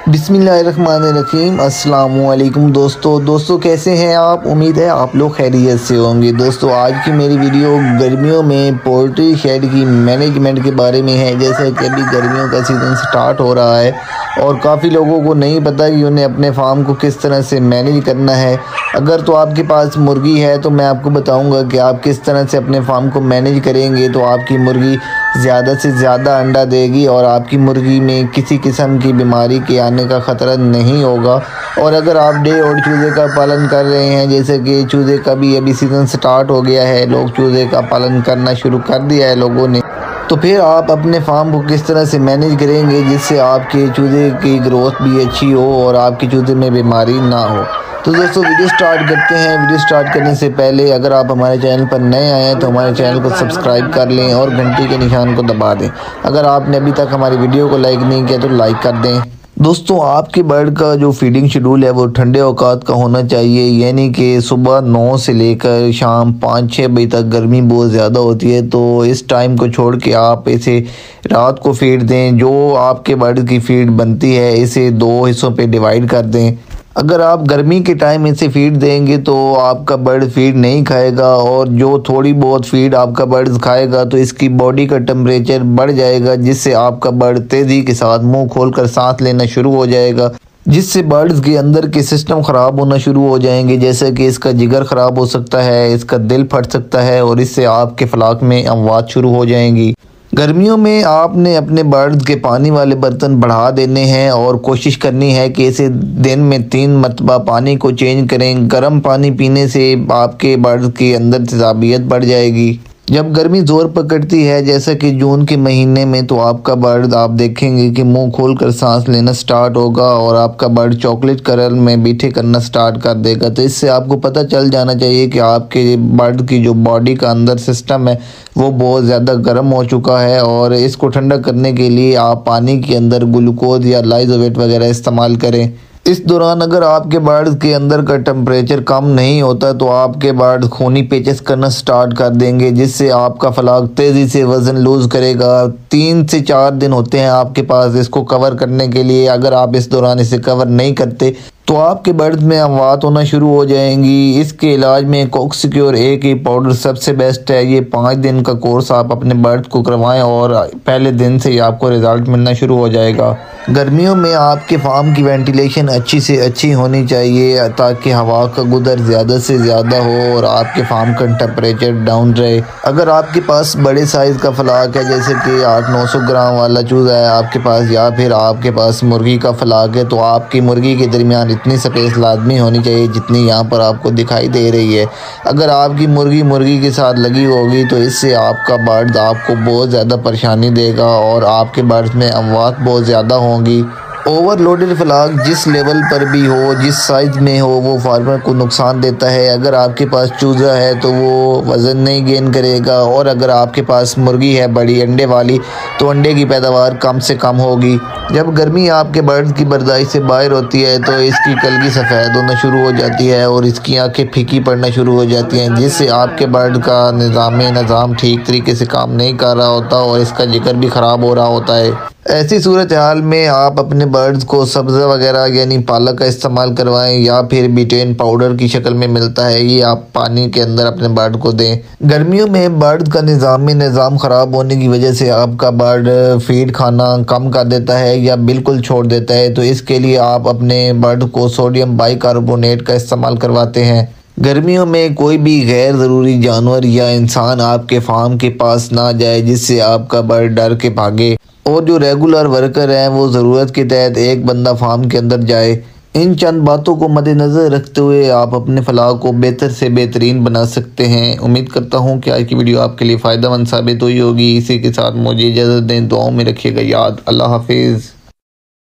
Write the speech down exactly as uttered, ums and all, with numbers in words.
बिस्मिल्लाहिर्रहमानिर्रहीम। अस्सलामुअलैकुम दोस्तों दोस्तों कैसे हैं आप? उम्मीद है आप लोग खैरियत से होंगे। दोस्तों आज की मेरी वीडियो गर्मियों में पोल्ट्री शेड की मैनेजमेंट के बारे में है। जैसे कि अभी गर्मियों का सीज़न स्टार्ट हो रहा है और काफ़ी लोगों को नहीं पता कि उन्हें अपने फार्म को किस तरह से मैनेज करना है। अगर तो आपके पास मुर्गी है तो मैं आपको बताऊँगा कि आप किस तरह से अपने फार्म को मैनेज करेंगे तो आपकी मुर्गी ज़्यादा से ज़्यादा अंडा देगी और आपकी मुर्गी में किसी किस्म की बीमारी के आने का ख़तरा नहीं होगा। और अगर आप डे और चूज़े का पालन कर रहे हैं, जैसे कि चूज़े का भी अभी सीज़न स्टार्ट हो गया है, लोग चूज़े का पालन करना शुरू कर दिया है लोगों ने, तो फिर आप अपने फार्म को किस तरह से मैनेज करेंगे जिससे आपके चूज़े की ग्रोथ भी अच्छी हो और आपके चूज़े में बीमारी ना हो। तो दोस्तों वीडियो स्टार्ट करते हैं। वीडियो स्टार्ट करने से पहले अगर आप हमारे चैनल पर नए आए हैं तो हमारे चैनल को सब्सक्राइब कर लें और घंटी के निशान को दबा दें। अगर आपने अभी तक हमारी वीडियो को लाइक नहीं किया तो लाइक कर दें। दोस्तों आपके बर्ड का जो फीडिंग शेड्यूल है वो ठंडे औकात का होना चाहिए, यानी कि सुबह नौ से लेकर शाम पाँच छः बजे तक गर्मी बहुत ज़्यादा होती है, तो इस टाइम को छोड़ के आप इसे रात को फीड दें। जो आपके बर्ड की फीड बनती है इसे दो हिस्सों पे डिवाइड कर दें। अगर आप गर्मी के टाइम इसे फीड देंगे तो आपका बर्ड फीड नहीं खाएगा और जो थोड़ी बहुत फीड आपका बर्ड खाएगा तो इसकी बॉडी का टेम्परेचर बढ़ जाएगा, जिससे आपका बर्ड तेज़ी के साथ मुंह खोलकर सांस लेना शुरू हो जाएगा, जिससे बर्ड्स के अंदर के सिस्टम ख़राब होना शुरू हो जाएंगे। जैसे कि इसका जिगर ख़राब हो सकता है, इसका दिल फट सकता है और इससे आपके फलाक में अमवात शुरू हो जाएंगी। गर्मियों में आपने अपने बर्ड्स के पानी वाले बर्तन बढ़ा देने हैं और कोशिश करनी है कि इसे दिन में तीन मरतबा पानी को चेंज करें। गर्म पानी पीने से आपके बर्ड्स के अंदर तेज़ाबियत बढ़ जाएगी। जब गर्मी ज़ोर पकड़ती है जैसा कि जून के महीने में, तो आपका बर्ड आप देखेंगे कि मुंह खोलकर सांस लेना स्टार्ट होगा और आपका बर्ड चॉकलेट कलर में बीठे करना स्टार्ट कर देगा। तो इससे आपको पता चल जाना चाहिए कि आपके बर्ड की जो बॉडी का अंदर सिस्टम है वो बहुत ज़्यादा गर्म हो चुका है और इसको ठंडा करने के लिए आप पानी के अंदर ग्लूकोज या लाइजोवेट वगैरह इस्तेमाल करें। इस दौरान अगर आपके बर्ड के अंदर का टेम्परेचर कम नहीं होता तो आपके बर्ड खूनी पेचस करना स्टार्ट कर देंगे, जिससे आपका फलाक तेज़ी से वज़न लूज़ करेगा। तीन से चार दिन होते हैं आपके पास इसको कवर करने के लिए। अगर आप इस दौरान इसे कवर नहीं करते तो आपके बर्ड में अमवात होना शुरू हो जाएंगी। इसके इलाज में कॉक्सिक्योर ए की पाउडर सबसे बेस्ट है। ये पाँच दिन का कोर्स आप अपने बर्ड को करवाएं और पहले दिन से ही आपको रिज़ल्ट मिलना शुरू हो जाएगा। गर्मियों में आपके फार्म की वेंटिलेशन अच्छी से अच्छी होनी चाहिए ताकि हवा का गुदर ज़्यादा से ज़्यादा हो और आपके फार्म का टेम्परेचर डाउन रहे। अगर आपके पास बड़े साइज़ का फलाक है, जैसे कि आठ नौ सौ ग्राम वाला चूज़ा है आपके पास, या फिर आपके पास मुर्गी का फलाक है, तो आपकी मुर्गी के दरमियान इतनी स्पेस लाजमी होनी चाहिए जितनी यहाँ पर आपको दिखाई दे रही है। अगर आपकी मुर्गी मुर्गी के साथ लगी होगी तो इससे आपका बर्ड आपको बहुत ज़्यादा परेशानी देगा और आपके बर्ड में अमवात बहुत ज़्यादा होंगी। ओवरलोडेड फलाक जिस लेवल पर भी हो, जिस साइज़ में हो, वो फार्मर को नुकसान देता है। अगर आपके पास चूज़ा है तो वो वज़न नहीं गेन करेगा और अगर आपके पास मुर्गी है बड़ी अंडे वाली तो अंडे की पैदावार कम से कम होगी। जब गर्मी आपके बर्ड की बर्दाश्त से बाहर होती है तो इसकी कलगी सफ़ेद होना शुरू हो जाती है और इसकी आंखें फीकी पड़ना शुरू हो जाती हैं, जिससे आपके बर्ड का निज़ाम निज़ाम ठीक तरीके से काम नहीं कर रहा होता और इसका जिगर भी ख़राब हो रहा होता है। ऐसी सूरत हाल में आप अपने बर्ड्स को सब्ज़ा वगैरह यानी पालक का इस्तेमाल करवाएं या फिर बिटेन पाउडर की शक्ल में मिलता है, ये आप पानी के अंदर अपने बर्ड को दें। गर्मियों में बर्ड का निज़ामी निज़ाम ख़राब होने की वजह से आपका बर्ड फीड खाना कम कर देता है या बिल्कुल छोड़ देता है, तो इसके लिए आप अपने बर्ड को सोडियम बाइकार्बोनेट का इस्तेमाल करवाते हैं। गर्मियों में कोई भी गैर ज़रूरी जानवर या इंसान आपके फार्म के पास ना जाए जिससे आपका बर्ड डर के भागे, और जो रेगुलर वर्कर हैं वो ज़रूरत के तहत एक बंदा फार्म के अंदर जाए। इन चंद बातों को मद्देनज़र रखते हुए आप अपने फलाह को बेहतर से बेहतरीन बना सकते हैं। उम्मीद करता हूँ कि आज की वीडियो आपके लिए फ़ायदेमंद साबित हुई होगी। इसी के साथ मुझे इजाज़त दें, दुआओं में रखिएगा याद। अल्लाह हाफिज़।